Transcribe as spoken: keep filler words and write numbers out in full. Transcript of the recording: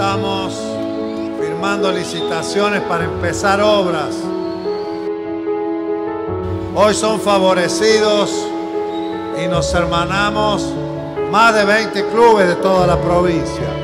estamos firmando licitaciones para empezar obras. Hoy son favorecidos y nos hermanamos más de veinte clubes de toda la provincia.